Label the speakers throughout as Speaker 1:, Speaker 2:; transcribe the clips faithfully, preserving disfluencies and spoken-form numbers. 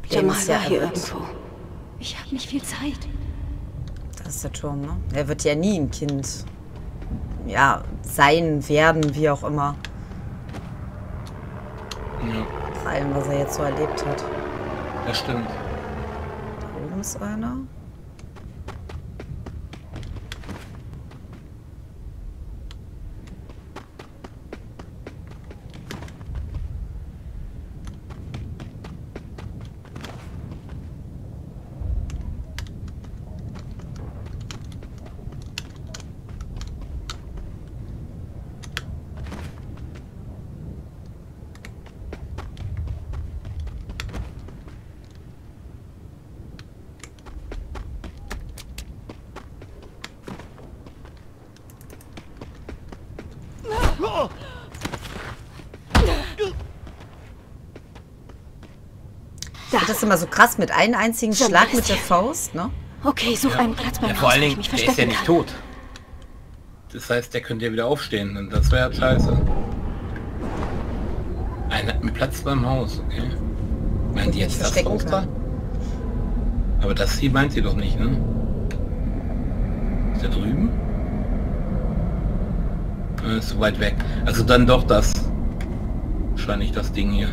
Speaker 1: Jamal
Speaker 2: ist ja
Speaker 1: war hier
Speaker 2: irre.
Speaker 1: irgendwo. Ich habe nicht viel Zeit.
Speaker 2: Das ist der Turm, ne? Er wird ja nie ein Kind. Ja, sein, werden, wie auch immer.
Speaker 3: Ja,
Speaker 2: Vor allem, was er jetzt so erlebt hat.
Speaker 3: das stimmt.
Speaker 2: Da oben ist einer.
Speaker 1: Da.
Speaker 2: Das ist immer so krass mit einem einzigen
Speaker 1: Jamal
Speaker 2: Schlag
Speaker 1: ist
Speaker 2: mit der
Speaker 1: hier.
Speaker 2: Faust, ne?
Speaker 1: Okay, such einen Platz beim
Speaker 3: Ja,
Speaker 1: Haus,
Speaker 3: vor allen
Speaker 1: wo ich
Speaker 3: Dingen,
Speaker 1: mich
Speaker 3: der ist ja
Speaker 1: verstecken
Speaker 3: nicht
Speaker 1: kann.
Speaker 3: tot. Das heißt, der könnte ja wieder aufstehen und das wäre scheiße. Einer mit Platz beim Haus, okay. Meint die jetzt das
Speaker 2: verstecken
Speaker 3: Haus da?
Speaker 2: kann.
Speaker 3: Aber das hier meint sie doch nicht, ne? Ist der drüben? Ah, ist so weit weg. Also dann doch das. Wahrscheinlich das Ding hier.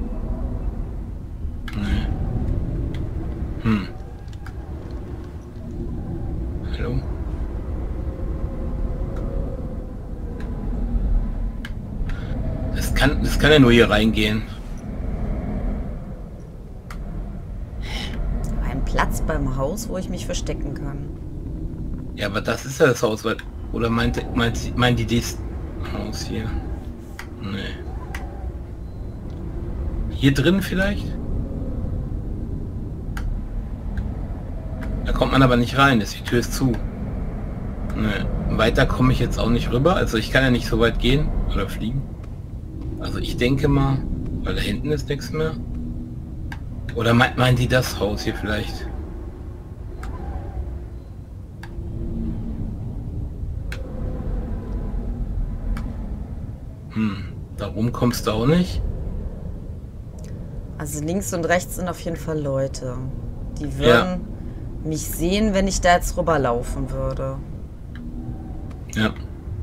Speaker 3: Nee. Hm. Hallo? Das kann, das kann ja nur hier reingehen.
Speaker 2: Ein Platz beim Haus, wo ich mich verstecken kann.
Speaker 3: Ja, aber das ist ja das Haus, weil... Oder meint, meint, sie- meint die das Haus hier? Nee. Hier drin vielleicht? Da kommt man aber nicht rein, ist die Tür ist zu. Nee. Weiter komme ich jetzt auch nicht rüber, also ich kann ja nicht so weit gehen oder fliegen. Also ich denke mal, weil da hinten ist nichts mehr. Oder meint, meint die das Haus hier vielleicht? Hm, darum kommst du auch nicht.
Speaker 2: Also links und rechts sind auf jeden Fall Leute. Die
Speaker 3: Ja.
Speaker 2: würden mich sehen, wenn ich da jetzt rüberlaufen würde.
Speaker 3: Ja.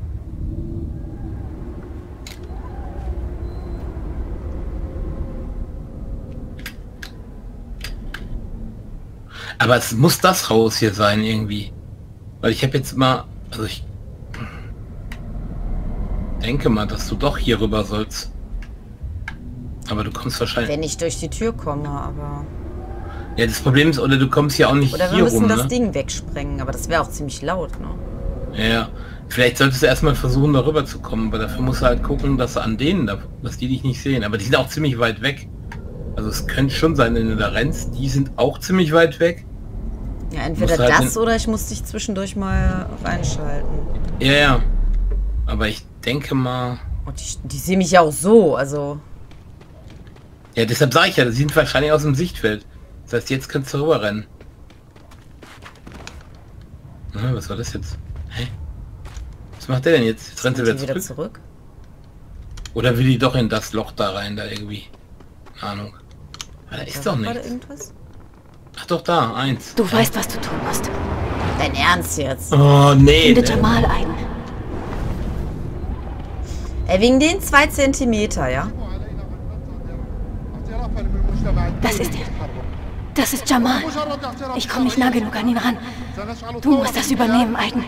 Speaker 3: Aber es muss das Haus hier sein irgendwie. Weil ich habe jetzt mal, also ich denke mal, dass du doch hier rüber sollst. Aber du kommst wahrscheinlich...
Speaker 2: Wenn ich durch die Tür komme, aber...
Speaker 3: Ja, das Problem ist, oder du kommst ja auch nicht
Speaker 2: Oder wir
Speaker 3: hier
Speaker 2: müssen
Speaker 3: rum,
Speaker 2: das
Speaker 3: ne?
Speaker 2: Ding wegsprengen, aber das wäre auch ziemlich laut, ne?
Speaker 3: Ja, ja. Vielleicht solltest du erstmal versuchen, darüber zu kommen, aber dafür musst du halt gucken, dass du an denen, da, dass die dich nicht sehen. Aber die sind auch ziemlich weit weg. Also es könnte schon sein, wenn du da rennst, die sind auch ziemlich weit weg.
Speaker 2: Ja, entweder
Speaker 3: Musst halt
Speaker 2: das
Speaker 3: den-
Speaker 2: oder ich muss dich zwischendurch mal reinschalten.
Speaker 3: Ja, ja. Aber ich denke mal...
Speaker 2: Und die, die sehen mich ja auch so, also...
Speaker 3: Ja, deshalb sage ich ja, die sind wahrscheinlich aus dem Sichtfeld. Das heißt, jetzt kannst du rüber rennen. Na, was war das jetzt? Hä? Was macht der denn jetzt? Jetzt rennt er
Speaker 2: Sind
Speaker 3: wieder
Speaker 2: die
Speaker 3: zurück.
Speaker 2: wieder zurück?
Speaker 3: Oder will die doch in das Loch da rein, da irgendwie? Keine Ahnung. Ah, da ist
Speaker 2: Da
Speaker 3: doch
Speaker 2: war gerade
Speaker 3: nichts.
Speaker 2: irgendwas?
Speaker 3: Ach doch, da, eins.
Speaker 1: Du weißt, was du tun musst.
Speaker 2: Dein Ernst jetzt?
Speaker 3: Oh, nee.
Speaker 1: Finde
Speaker 3: ne?
Speaker 1: Jamal ein.
Speaker 2: Ey, wegen den zwei Zentimeter, ja?
Speaker 1: Das ist er. Das ist Jamal. Ich komme nicht nah genug an ihn ran. Du musst das übernehmen, Aiden.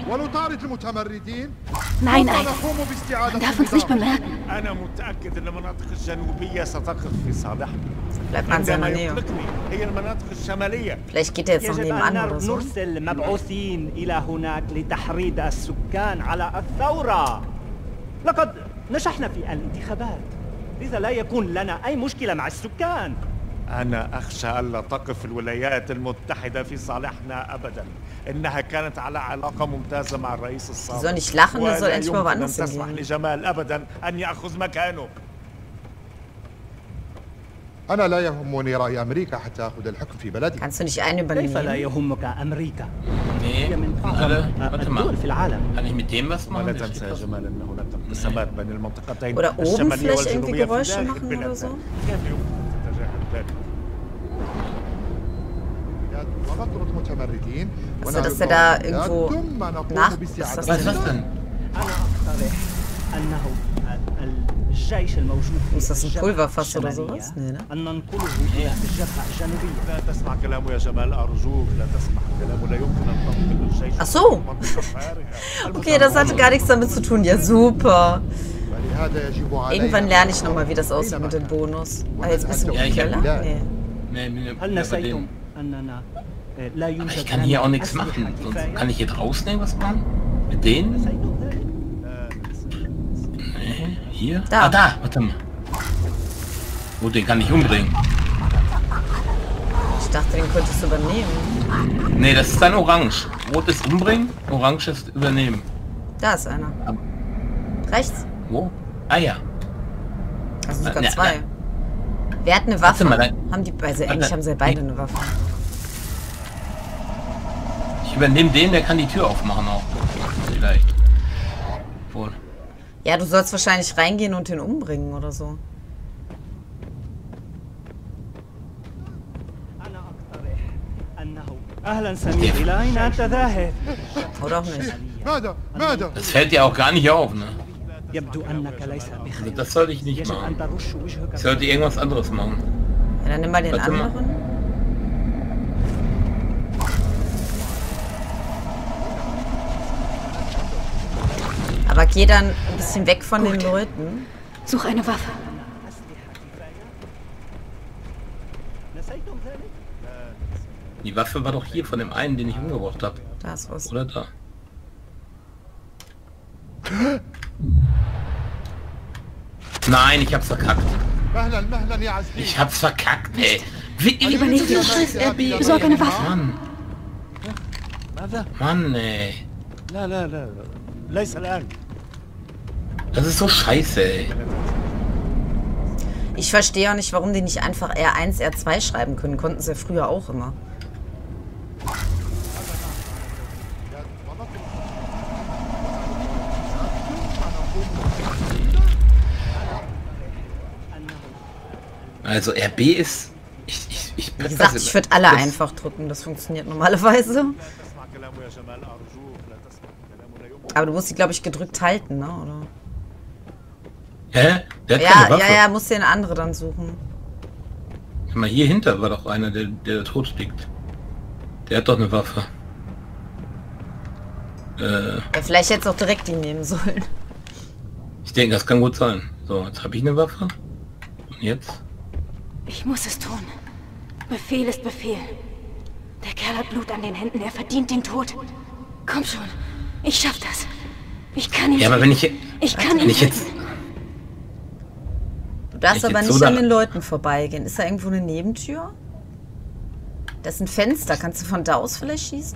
Speaker 1: Nein, Aiden. Man darf uns nicht bemerken.
Speaker 4: أنا متأكد أن المناطق الجنوبية ستقف في صالحنا.
Speaker 2: Bleib mal in seiner
Speaker 4: عندما
Speaker 2: Nähe.
Speaker 4: يطلقني هي المناطق الشمالية.
Speaker 2: Vielleicht geht er jetzt noch
Speaker 5: يجب
Speaker 2: nebenan
Speaker 5: أن
Speaker 2: oder so.
Speaker 5: نرسل مبعوثين إلى هناك لتحريض السكان على الثورة. لقد نجحنا في الانتخابات، لذا لا يكون لنا أي مشكلة مع السكان.
Speaker 4: أنا أخشى ألا تقف الولايات المتحدة في صالحنا أبدا. إنها كانت على علاقة ممتازة مع الرئيس السابق.
Speaker 2: soll nicht lachen, er soll
Speaker 4: ولا
Speaker 2: endlich mal
Speaker 4: يمكن أن
Speaker 2: woanders
Speaker 4: تسمح
Speaker 2: hingehen.
Speaker 4: لجمال أبدا أن يأخذ مكانه.
Speaker 6: أنا لا يهمني رأي أمريكا حتى أخذ الحكم في بلدي.
Speaker 2: Kannst du nicht einen
Speaker 5: كيف لا
Speaker 2: übernehmen?
Speaker 5: يهمك أمريكا؟
Speaker 3: Nee,
Speaker 5: هي من
Speaker 3: sind
Speaker 5: أعظم
Speaker 3: alle... Warte mal.
Speaker 5: الدول في العالم.
Speaker 3: Kann ich mit dem was machen?
Speaker 4: ولا
Speaker 3: Der
Speaker 4: تنسى
Speaker 3: steht
Speaker 4: يا
Speaker 3: was-
Speaker 4: جمال أن هناك انقسامات بين المنطقتين
Speaker 2: Oder oben
Speaker 4: الشمالية
Speaker 2: vielleicht irgendwie
Speaker 4: والجنوبية في
Speaker 2: Geräusche
Speaker 4: داخل
Speaker 2: machen oder
Speaker 4: بلادنا.
Speaker 2: so?
Speaker 4: كيف يمكن تتجاهل ذلك؟
Speaker 6: ونطرد متمردين
Speaker 2: Also, dass er da irgendwo
Speaker 6: ثم نقوم
Speaker 2: nach...
Speaker 6: باستعادة
Speaker 2: Was
Speaker 3: Was ist
Speaker 2: ist
Speaker 3: das denn?
Speaker 5: أنا أقترح أنه الجيش الموجود في
Speaker 2: Ist das ein
Speaker 5: الجبهة
Speaker 2: Pulverfass oder
Speaker 5: الشمالية
Speaker 2: sowas? Nee, ne?
Speaker 5: أن ننقله إلى الجبهة الجنوبية.
Speaker 4: لا تسمع كلامه يا جمال أرجوك لا تسمع كلامه لا يمكن أن تنقل الجيش
Speaker 2: Ach so. Okay, das hatte gar nichts damit zu tun. Ja, super.
Speaker 6: ولهذا يجب علينا
Speaker 2: Irgendwann lerne ich nochmal, wie das aussieht mit dem Bonus. Ah, jetzt bist du
Speaker 3: Ja, ich hab-
Speaker 2: schneller? Nee.
Speaker 3: Nee, mir-
Speaker 5: هل
Speaker 3: mir bei
Speaker 5: نسيتم
Speaker 3: dem.
Speaker 5: أننا لا
Speaker 3: Ich
Speaker 5: يوجد
Speaker 3: kann hier auch
Speaker 5: لنا
Speaker 3: nichts
Speaker 5: أسلحة
Speaker 3: machen. Sonst
Speaker 5: كفاية؟
Speaker 3: kann ich hier draußen irgendwas machen? Mit denen?
Speaker 5: نسيتم ذلك؟
Speaker 3: Nee, hier?
Speaker 2: Da.
Speaker 3: Ah, da, warte mal. Oh, den kann ich umbringen.
Speaker 2: Ich dachte, den könntest du übernehmen.
Speaker 3: Nee, das ist dann orange. Rot ist umbringen, orange ist übernehmen.
Speaker 2: Da ist einer. Rechts.
Speaker 3: Wo? Ah ja.
Speaker 2: Also sogar
Speaker 3: Na, na,
Speaker 2: zwei. Wer hat eine Waffe?
Speaker 3: Warte mal, nein.
Speaker 2: Haben die, also
Speaker 3: Warte.
Speaker 2: eigentlich haben sie ja beide eine Waffe.
Speaker 3: Ich übernehme den, der kann die Tür aufmachen auch. Vielleicht. Wohl.
Speaker 2: Ja, du sollst wahrscheinlich reingehen und den umbringen oder so.
Speaker 5: أنا أقترح أنه أهلا سمير إلى أين أنت ذاهب؟
Speaker 2: Oder auch nicht.
Speaker 6: ماذا ماذا
Speaker 3: Das fällt dir auch gar nicht auf, ne?
Speaker 5: يبدو أنك ليس بخير.
Speaker 3: Das sollte ich nicht
Speaker 5: يجب أن
Speaker 3: machen.
Speaker 5: ترش وجهك.
Speaker 3: Ich sollte irgendwas anderes machen.
Speaker 2: Ja, dann nimm mal den
Speaker 3: Warte mal.
Speaker 2: anderen. Aber geh dann ein bisschen weg von den
Speaker 1: Gut.
Speaker 2: Leuten.
Speaker 1: Such eine Waffe.
Speaker 5: نسيتم ذلك؟
Speaker 3: Die Waffe war doch hier von dem einen, den ich umgebracht habe.
Speaker 2: Da ist was.
Speaker 3: Oder da. Nein, ich hab's verkackt.
Speaker 6: مهلا مهلا يا عزيزي
Speaker 3: Ich hab's verkackt, ey. Wie, wie,
Speaker 1: Überleg den Stress, R B. Besorg eine Waffe.
Speaker 3: Mann,
Speaker 4: ماذا؟
Speaker 3: Mann, ey.
Speaker 4: لا لا لا ليس الآن.
Speaker 3: Das ist so scheiße, ey.
Speaker 2: Ich verstehe auch nicht, warum die nicht einfach R eins, R zwei schreiben können. Konnten sie ja früher auch immer.
Speaker 3: Also R B ist... Ich, ich, ich
Speaker 2: Wie gesagt, ich würde alle
Speaker 3: das-
Speaker 2: einfach drücken. Das funktioniert normalerweise.
Speaker 4: تسمع كلامه يا جمال أرجوك لا تسمع كلامه لا يمكن.
Speaker 2: Aber du musst die, glaube ich, gedrückt halten, ne? Oder?
Speaker 3: Hä? Der hat
Speaker 2: Ja,
Speaker 3: keine Waffe.
Speaker 2: ja, ja, musst dir eine andere dann suchen.
Speaker 3: Guck mal, hier hinter war doch einer, der, der da tot liegt. Der hat doch eine Waffe. Äh,
Speaker 2: Ja, vielleicht hättest du auch direkt die nehmen sollen.
Speaker 3: ich denke, das kann gut sein. So, jetzt habe ich eine Waffe. Und jetzt?
Speaker 1: Ich muss es tun. Befehl ist Befehl. Der Kerl hat Blut an den Händen. Er verdient den Tod. Komm schon. Ich schaff das. Ich kann ihn
Speaker 3: Ja, aber
Speaker 1: töten.
Speaker 3: wenn ich...
Speaker 1: Ich kann ihn
Speaker 3: Wenn ich jetzt...
Speaker 1: töten.
Speaker 2: Du darfst
Speaker 3: Wenn ich
Speaker 2: aber
Speaker 3: jetzt
Speaker 2: nicht
Speaker 3: so
Speaker 2: an
Speaker 3: da-
Speaker 2: den Leuten vorbeigehen. Ist da irgendwo eine Nebentür? Das ist ein Fenster. Kannst du von da aus vielleicht schießen?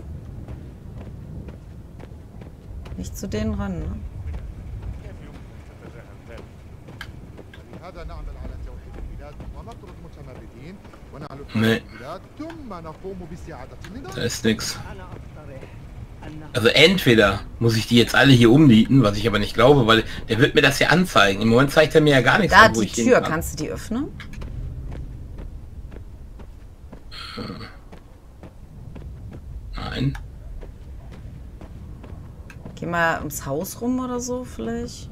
Speaker 2: Nicht zu denen ran, ne?
Speaker 6: لهذا نعمل على توحيد البلاد ونطرد متمردين ونعلو
Speaker 3: Nee.
Speaker 6: البلاد ثم نقوم باستعادة
Speaker 3: Da
Speaker 6: النظام
Speaker 3: ist nix.
Speaker 5: أنا أقترح أنه
Speaker 3: Also entweder muss ich die jetzt alle hier umnieten, was ich aber nicht glaube, weil der wird mir das ja anzeigen. Im Moment zeigt er mir ja gar nichts
Speaker 2: Da,
Speaker 3: an, wo
Speaker 2: die
Speaker 3: ich hin
Speaker 2: Tür.
Speaker 3: kann.
Speaker 2: Kannst du die öffnen?
Speaker 3: Nein.
Speaker 2: Geh mal ums Haus rum oder so, vielleicht.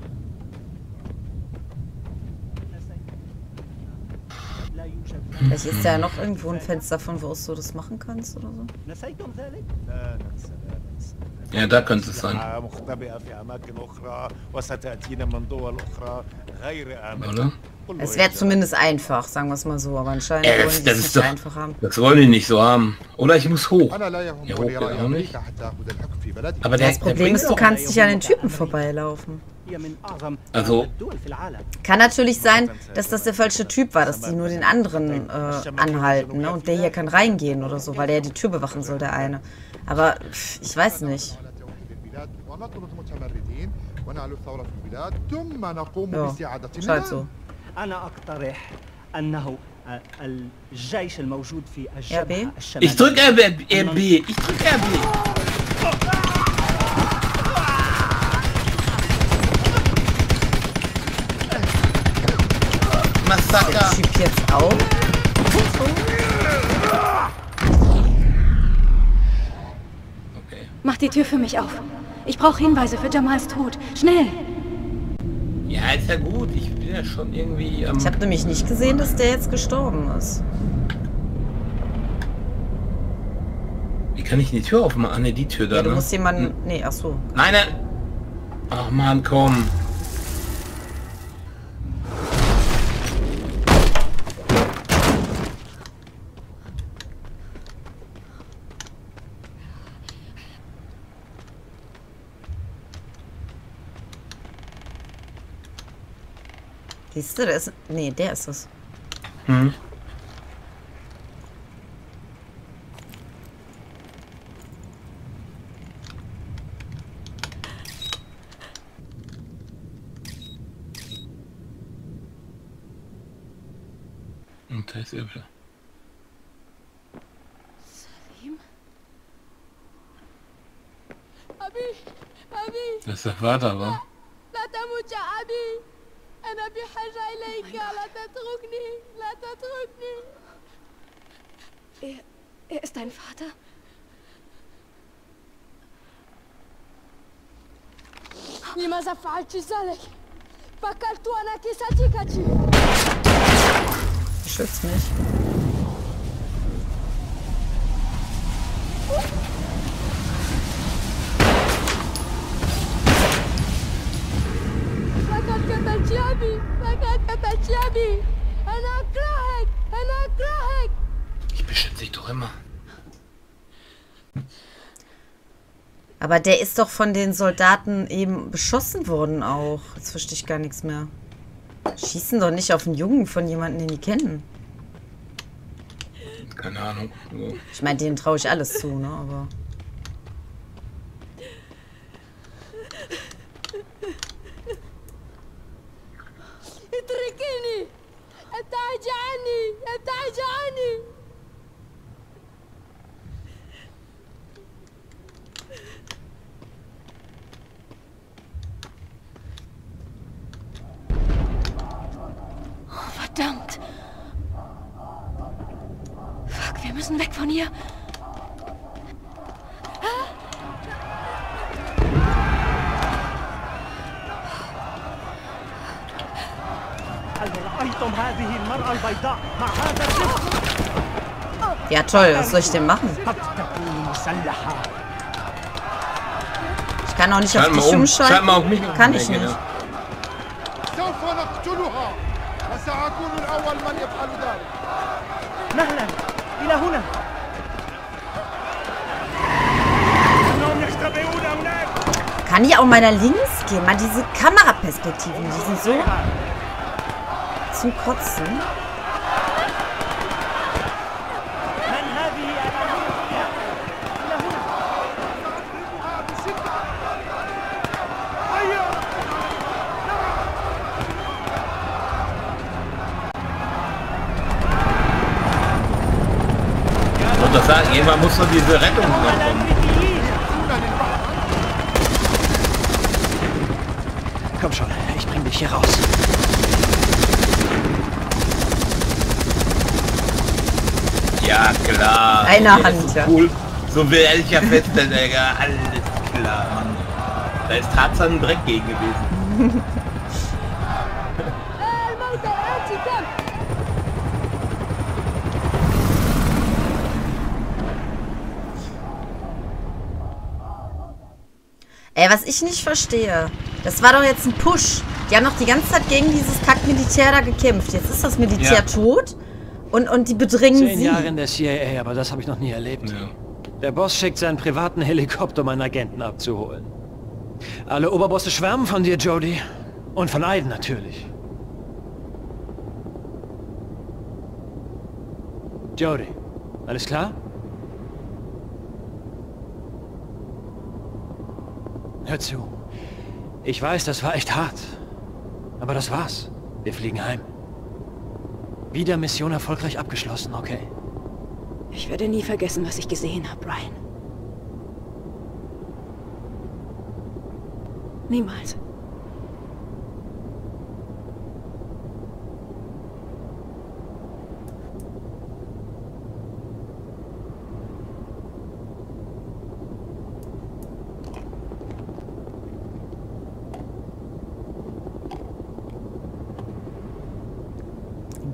Speaker 5: لا يوجد
Speaker 2: Vielleicht ist da ja noch irgendwo ein Fenster, von wo aus du das machen kannst oder so.
Speaker 5: نسيتم ذلك؟
Speaker 4: لا ننسى لا ننسى.
Speaker 3: Ja, da könnte es sein.
Speaker 4: أسلحة مختبئة في أماكن أخرى وستأتينا من دول أخرى غير آمنة.
Speaker 3: Oder?
Speaker 4: قل له
Speaker 2: Es
Speaker 4: يا
Speaker 2: wäre
Speaker 4: جمال.
Speaker 2: zumindest einfach, sagen wir es mal so. Aber anscheinend
Speaker 3: Ja,
Speaker 2: wollen
Speaker 3: das,
Speaker 2: die
Speaker 3: das
Speaker 2: es
Speaker 3: ist
Speaker 2: nicht
Speaker 3: doch...
Speaker 2: einfach haben.
Speaker 3: Das wollen die nicht so haben. Oder ich muss hoch.
Speaker 6: أنا لا
Speaker 3: Ja,
Speaker 6: يهمني
Speaker 3: hoch geht
Speaker 6: رأي
Speaker 3: auch nicht.
Speaker 6: أمريكا حتى أخذ الحكم في بلدي
Speaker 3: Aber der,
Speaker 2: Das
Speaker 3: der
Speaker 2: Problem
Speaker 3: bringt
Speaker 2: ist, du
Speaker 3: doch...
Speaker 2: kannst nicht an den Typen vorbeilaufen.
Speaker 5: هي من أعظم
Speaker 3: Also-
Speaker 5: الدول في العالم.
Speaker 2: Kann natürlich sein, dass das der falsche Typ war, dass die nur den anderen äh, anhalten, ne? Und der hier kann reingehen oder so, weil der ja die Tür bewachen soll, der eine. Aber pff, ich weiß nicht.
Speaker 6: على توحيد البلاد ونطرد متمردين ونعلو الثورة في البلاد ثم نقوم
Speaker 2: Ja,
Speaker 6: باستعادة
Speaker 2: ist halt
Speaker 6: النظام
Speaker 2: so.
Speaker 5: أنا أقترح أنه الجيش الموجود في
Speaker 2: R B?
Speaker 5: الجبهة الشمالية
Speaker 3: Ich drück R B. R B. Ich drück R B. Massaker.
Speaker 2: Typ jetzt auch.
Speaker 1: Mach die Tür für mich auf. Ich brauche Hinweise für Jamals Tod. Schnell!
Speaker 3: Ja, ist ja gut. Ich bin ja schon irgendwie... Ähm
Speaker 2: Ich habe nämlich nicht gesehen, dass der jetzt gestorben ist.
Speaker 3: Wie kann ich die Tür aufmachen? Ah, ne, die Tür da,
Speaker 2: Ja, du
Speaker 3: ne?
Speaker 2: musst jemanden...
Speaker 3: Hm.
Speaker 2: Nee, ach so.
Speaker 3: Nein, nein! Ach man, komm.
Speaker 2: Siehst du, der ist... Nee, der ist es.
Speaker 3: Hm. Und da ist er wieder.
Speaker 1: Salim?
Speaker 7: أبي أبي
Speaker 3: Das ist der Vater, wa?
Speaker 7: لا تموت يا أبي أنا بحاجة إليك لا تتركني لا تتركني
Speaker 1: Er, er ist dein Vater?
Speaker 7: لماذا فعلت ذلك؟ فكرت أنك صديقتي
Speaker 2: Beschützt mich.
Speaker 7: لقد قتلت أبي لقد قتلت أبي أنا أكرهك أنا أكرهك
Speaker 3: Ich beschütze dich doch immer.
Speaker 2: Aber der ist doch von den Soldaten eben beschossen worden auch. Jetzt verstehe ich gar nichts mehr. Schießen doch nicht auf einen Jungen von jemandem, den die kennen.
Speaker 3: Keine Ahnung. So.
Speaker 2: Ich meine, denen traue ich alles zu, ne? Aber...
Speaker 7: اتركيني ابتعدي عني ابتعدي عني
Speaker 1: Oh, verdammt! Fuck, wir müssen weg von hier.
Speaker 5: هل رأيتم هذه المرأة البيضاء مع هذا الرفق؟
Speaker 2: Ja, toll. Was soll ich denn machen?
Speaker 5: قد تكون مسلحة
Speaker 2: Ich kann auch nicht
Speaker 3: Schalt
Speaker 2: auf
Speaker 3: mal
Speaker 2: dich
Speaker 3: um.
Speaker 2: umschalten.
Speaker 3: Schalt mal auf mich um.
Speaker 2: Kann ich
Speaker 3: Nee,
Speaker 2: nicht.
Speaker 3: genau.
Speaker 6: سوف نقتلها وسأكون الأول من يفعل ذلك.
Speaker 5: مهلا إلى هنا إنهم يختبئون هناك
Speaker 2: Kann die auch mal nach links gehen? Mal diese Kameraperspektiven, die sind so zum Kotzen.
Speaker 5: من هذه أمامي إلى هنا هيا
Speaker 3: Und das sagen, irgendwann muss doch diese Rettung noch kommen.
Speaker 5: Komm schon, ich bring dich hier raus.
Speaker 3: Ja, klar.
Speaker 2: Eine
Speaker 3: Das
Speaker 2: Hand,
Speaker 3: ist
Speaker 2: ja.
Speaker 3: Cool. So will ich ja feststellen, Digga. Alles klar, Mann. Da ist Tarzan ein Dreck gegen gewesen.
Speaker 7: الموت الآتي كم
Speaker 2: Ey, was ich nicht verstehe, das war doch jetzt ein Push. Die haben doch die ganze Zeit gegen dieses Kack-Militär da gekämpft. Jetzt ist das Militär
Speaker 3: Ja.
Speaker 2: tot und, und die bedrängen
Speaker 8: Zehn
Speaker 2: sie.
Speaker 8: Jahre in der C I A, aber das habe ich noch nie erlebt.
Speaker 3: Ja.
Speaker 8: Der Boss schickt seinen privaten Helikopter, um einen Agenten abzuholen. Alle Oberbosse schwärmen von dir, Jodie. Und von Aiden natürlich. Jodie, alles klar? Hör zu. Ich weiß, das war echt hart. Aber das war's. Wir fliegen heim. Wieder Mission erfolgreich abgeschlossen, okay?
Speaker 1: Ich werde nie vergessen, was ich gesehen habe, Brian. Niemals.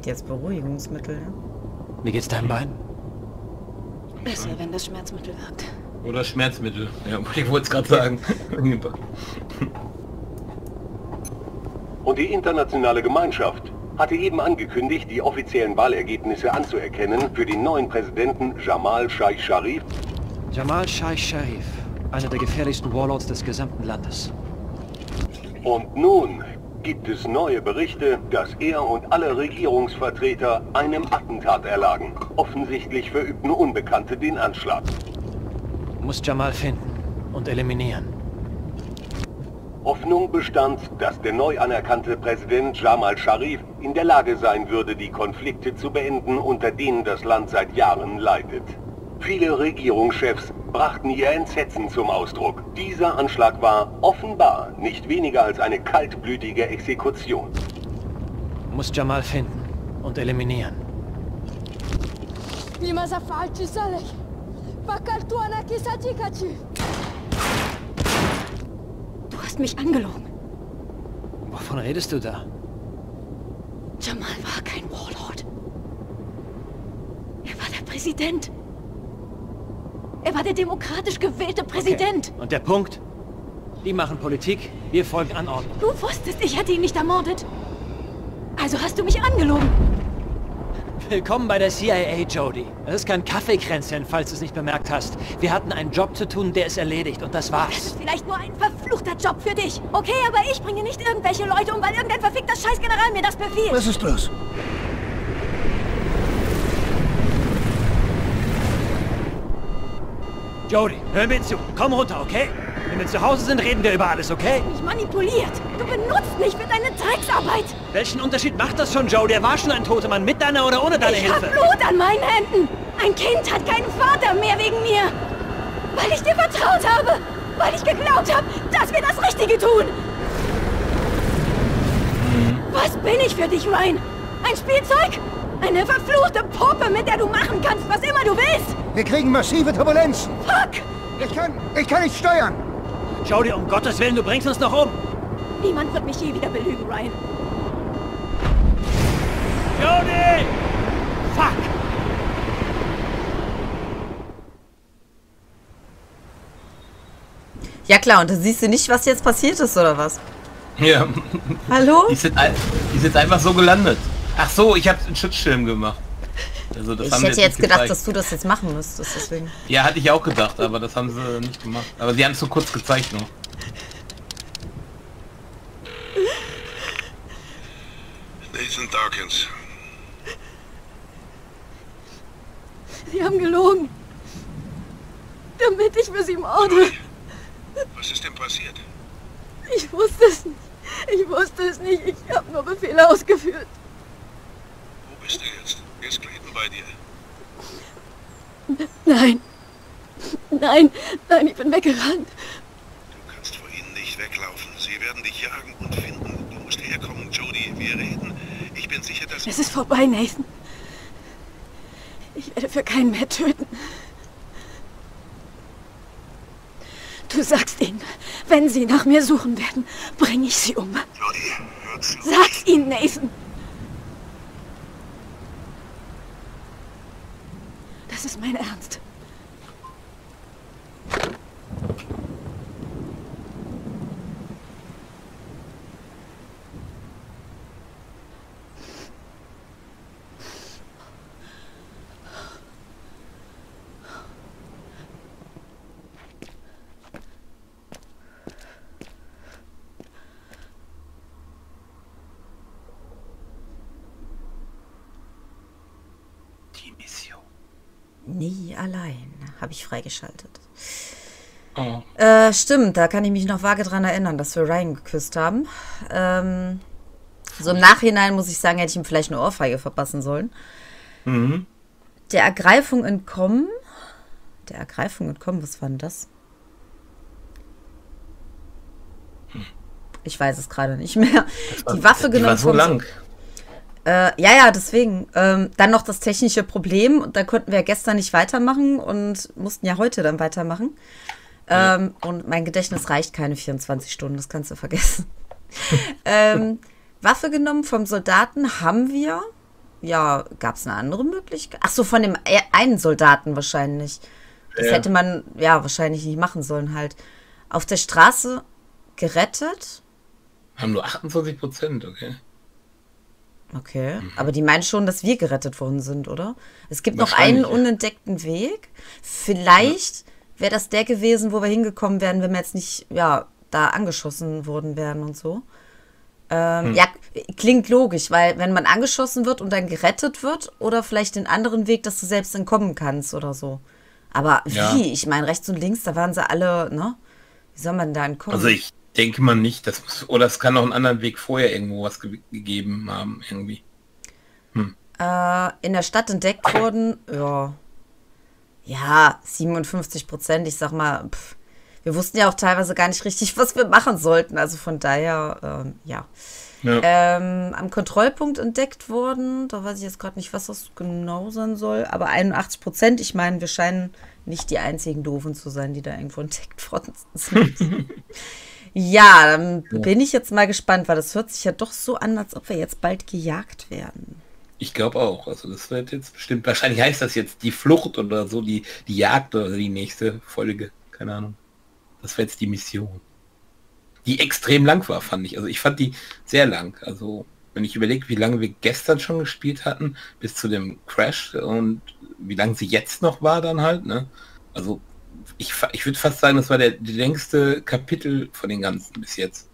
Speaker 2: jetzt Beruhigungsmittel, ne?
Speaker 8: Wie geht's deinem Bein?
Speaker 1: Besser, wenn das Schmerzmittel wirkt.
Speaker 3: Oder Schmerzmittel. Ja, ich wollte es gerade sagen.
Speaker 9: Und die internationale Gemeinschaft hatte eben angekündigt, die offiziellen Wahlergebnisse anzuerkennen für den neuen Präsidenten Jamal Scheich Sharif.
Speaker 8: Jamal Scheich Sharif, einer der gefährlichsten Warlords des gesamten Landes.
Speaker 9: Und nun gibt es neue Berichte, dass er und alle Regierungsvertreter einem Attentat erlagen. Offensichtlich verübten Unbekannte den Anschlag.
Speaker 8: Du musst Jamal finden und eliminieren.
Speaker 9: Hoffnung bestand, dass der neu anerkannte Präsident Jamal Sharif in der Lage sein würde, die Konflikte zu beenden, unter denen das Land seit Jahren leidet. Viele Regierungschefs brachten ihr Entsetzen zum Ausdruck. Dieser Anschlag war offenbar nicht weniger als eine kaltblütige Exekution.
Speaker 8: Du musst Jamal finden und eliminieren.
Speaker 7: لماذا فعلت ذلك؟ فكرت أنك صديقتي.
Speaker 1: Du hast mich angelogen.
Speaker 8: Wovon redest du da?
Speaker 1: Jamal war kein Warlord. Er war der Präsident. Er war der demokratisch gewählte Präsident.
Speaker 8: Okay. Und der Punkt? Die machen Politik, wir folgen Anordnung.
Speaker 1: Du wusstest, ich hätte ihn nicht ermordet. Also hast du mich angelogen.
Speaker 8: Willkommen bei der C I A, Jodie. Das ist kein Kaffeekränzchen, falls du es nicht bemerkt hast. Wir hatten einen Job zu tun, der ist erledigt und das
Speaker 1: Das
Speaker 8: war's.
Speaker 1: ist vielleicht nur ein verfluchter Job für dich. Okay, aber ich bringe nicht irgendwelche Leute um, weil irgendein verfickter Scheißgeneral mir das befiehlt.
Speaker 10: Was ist los?
Speaker 8: Jodie, hör mir zu. Komm runter, okay? Wenn wir zu Hause sind, reden wir über alles, okay?
Speaker 1: Mich manipuliert. Du benutzt mich für deine Drecksarbeit.
Speaker 8: Welchen Unterschied macht das schon, Joe? Der war schon ein toter Mann, mit deiner oder ohne deine
Speaker 1: Ich
Speaker 8: Hilfe.
Speaker 1: hab Blut an meinen Händen. Ein Kind hat keinen Vater mehr wegen mir. Weil ich dir vertraut habe. Weil ich geglaubt habe, dass wir das Richtige tun. Was bin ich für dich, Ryan? Ein Spielzeug? Eine verfluchte Puppe, mit der du machen kannst, was immer du willst.
Speaker 10: Wir kriegen massive Turbulenzen.
Speaker 1: Fuck!
Speaker 10: Ich kann, ich kann nicht steuern.
Speaker 8: Jodie, um Gottes Willen, du bringst uns noch um.
Speaker 1: Niemand wird mich je wieder belügen, Ryan.
Speaker 8: Jodie! Fuck!
Speaker 2: Ja klar, und da siehst du nicht, was jetzt passiert ist, oder was?
Speaker 3: Ja.
Speaker 2: Hallo?
Speaker 3: Die sind, ein, die sind einfach so gelandet. Ach so, ich habe einen Schutzschirm gemacht. Also das
Speaker 2: Ich
Speaker 3: haben wir
Speaker 2: hätte jetzt
Speaker 3: nicht
Speaker 2: gedacht,
Speaker 3: gezeigt.
Speaker 2: dass du das jetzt machen müsstest, deswegen.
Speaker 3: Ja, hatte ich auch gedacht, aber das haben sie nicht gemacht. Aber sie haben es so kurz gezeigt noch.
Speaker 11: Nathan Dawkins.
Speaker 7: Sie haben gelogen. Damit ich für sie morde.
Speaker 11: Was ist denn passiert?
Speaker 7: Ich wusste es nicht. Ich wusste es nicht. Ich habe nur Befehle ausgeführt.
Speaker 11: Wo bist du jetzt? Ist Clayton bei dir?
Speaker 7: Nein. Nein, nein, ich bin weggerannt.
Speaker 11: Du kannst vor ihnen nicht weglaufen. Sie werden dich jagen und finden. Du musst herkommen, Jodie. Wir reden. Ich bin sicher, dass...
Speaker 7: Es ist vorbei, Nathan. Ich werde für keinen mehr töten. Du sagst ihnen, wenn sie nach mir suchen werden, bringe ich sie um.
Speaker 11: Jodie, hör zu.
Speaker 7: Sag's ihnen, Nathan. Das ist mein Ernst.
Speaker 2: Nie allein. Habe ich freigeschaltet.
Speaker 3: Oh.
Speaker 2: Äh, stimmt, da kann ich mich noch vage dran erinnern, dass wir Ryan geküsst haben. Ähm, so im Nachhinein muss ich sagen, hätte ich ihm vielleicht eine Ohrfeige verpassen sollen.
Speaker 3: Mhm.
Speaker 2: Der Ergreifung entkommen. Der Ergreifung entkommen, was war denn das? Ich weiß es gerade nicht mehr.
Speaker 3: War,
Speaker 2: die Waffe
Speaker 3: die
Speaker 2: genommen.
Speaker 3: war so lang.
Speaker 2: Äh, ja, ja, deswegen. Ähm, dann noch das technische Problem. Und da konnten wir gestern nicht weitermachen und mussten ja heute dann weitermachen. Ähm, ja. Und mein Gedächtnis reicht keine vierundzwanzig Stunden, das kannst du vergessen. ähm, Waffe genommen vom Soldaten haben wir. ja, gab es eine andere Möglichkeit? Ach so, von dem e- einen Soldaten wahrscheinlich. Das
Speaker 3: Ja.
Speaker 2: hätte man, ja, wahrscheinlich nicht machen sollen halt. Auf der Straße gerettet?
Speaker 3: Haben nur achtundzwanzig Prozent, okay.
Speaker 2: Okay, aber die meinen schon, dass wir gerettet worden sind, oder? Es gibt noch einen
Speaker 3: Wahrscheinlich, ja.
Speaker 2: unentdeckten Weg. Vielleicht wäre das der gewesen, wo wir hingekommen wären, wenn wir jetzt nicht, ja, da angeschossen worden wären und so. Ähm,
Speaker 3: Hm.
Speaker 2: Ja, klingt logisch, weil wenn man angeschossen wird und dann gerettet wird, oder vielleicht den anderen Weg, dass du selbst entkommen kannst oder so. Aber wie?
Speaker 3: Ja.
Speaker 2: Ich meine, rechts und links, da waren sie alle, ne? Wie soll man da entkommen?
Speaker 3: Also ich denke mal nicht, dass oder es kann auch einen anderen Weg vorher irgendwo was ge gegeben haben, irgendwie.
Speaker 2: Äh, in der Stadt entdeckt wurden, ja, ja, siebenundfünfzig Prozent, ich sag mal, pff, wir wussten ja auch teilweise gar nicht richtig, was wir machen sollten, also von daher, ähm, ja.
Speaker 3: Ja.
Speaker 2: Ähm, am Kontrollpunkt entdeckt worden, da weiß ich jetzt gerade nicht, was das genau sein soll, aber einundachtzig Prozent, ich meine, wir scheinen nicht die einzigen Doofen zu sein, die da irgendwo entdeckt worden sind. Ja, dann
Speaker 3: Ja.
Speaker 2: bin ich jetzt mal gespannt, weil das hört sich ja doch so an, als ob wir jetzt bald gejagt werden.
Speaker 3: Ich glaube auch. Also das wird jetzt bestimmt, wahrscheinlich heißt das jetzt die Flucht oder so, die, die Jagd oder die nächste Folge. Keine Ahnung. Das wäre jetzt die Mission. Die extrem lang war, fand ich. Also ich fand die sehr lang. Also wenn ich überlege, wie lange wir gestern schon gespielt hatten, bis zu dem Crash und wie lange sie jetzt noch war dann halt, ne? Also ich, fa- ich würde fast sagen, das war der, der längste Kapitel von den ganzen bis jetzt.